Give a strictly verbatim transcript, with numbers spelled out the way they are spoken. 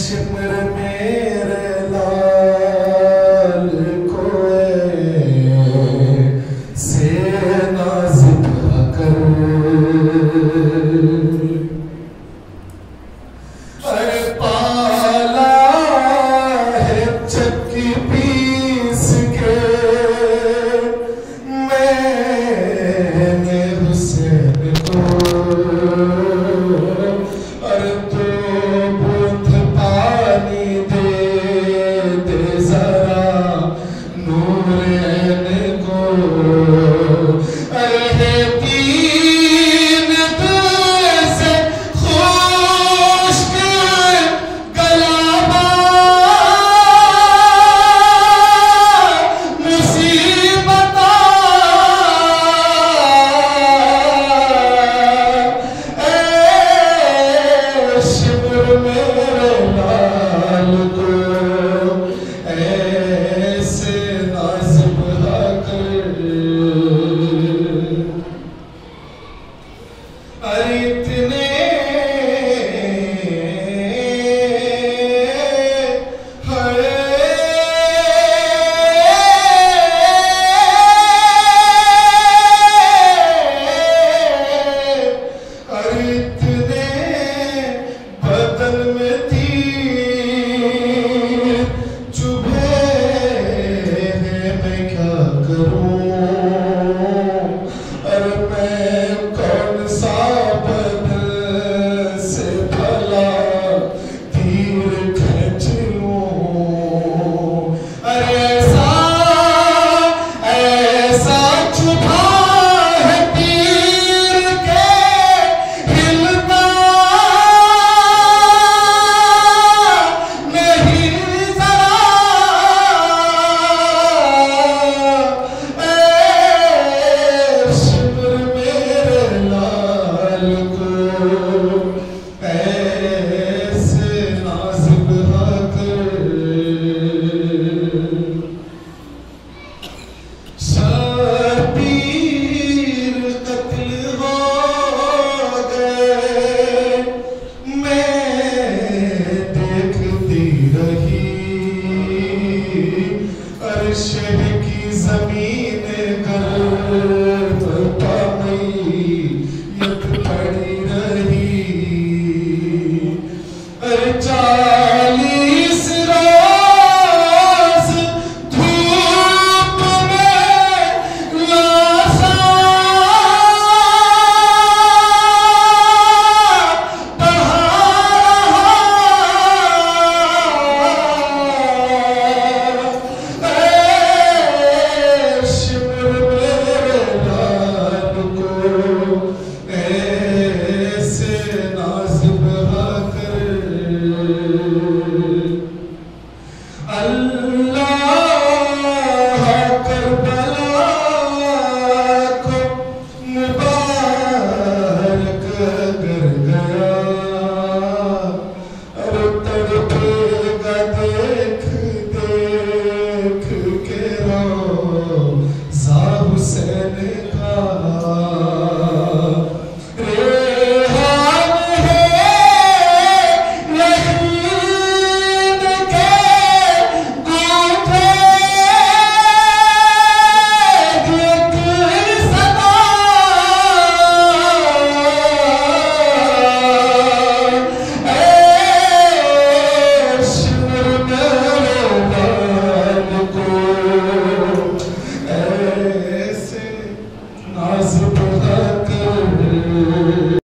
shimmer मेरे लाल को से नाज कर, अरे पाला है चक्की पीस के मैंने हुसैन को, अरे तो बूंद पानी दे दे जरा नूर ऐन को, अरे तीन दिल से खुश्क गलाबा मुसीबता ए शिमर मेरे लाल को ऐसे नाज़ बहा कर, अरे इतने अरे इतने बदन में तीर चुभे हैं, मैं क्या करूं, अरे मैं कौन सा बदल से भला तीर खींच लूं, अरे ऐसा ऐसा चुभा है तीर के हिलता नहीं जरा, ए शिमर मेरे लाल को ऐसे नाज़ बहा कर, शबीर कत्ल हो गए मैं देखती रही, अर्श की जमीन गर्द पामैयत पड़ी रही, अरे चार